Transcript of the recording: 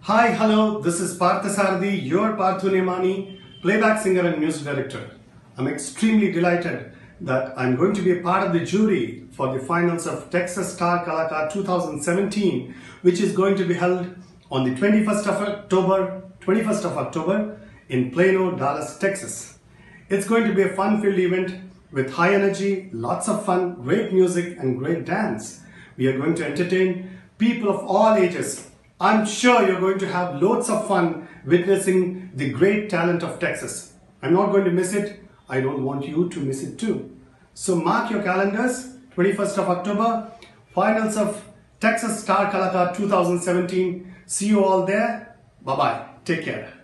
Hi, hello, this is Parthasarathi, your Parthu Nemani, playback singer and music director. I'm extremely delighted that I'm going to be a part of the jury for the finals of Texas Star Kalakaar 2017, which is going to be held on the 21st of October in Plano, Dallas, Texas. It's going to be a fun-filled event with high energy, lots of fun, great music and great dance. We are going to entertain people of all ages. I'm sure you're going to have loads of fun witnessing the great talent of Texas. I'm not going to miss it. I don't want you to miss it too. So mark your calendars, 21st of October, finals of Texas Star Kalakaar 2017. See you all there. Bye-bye. Take care.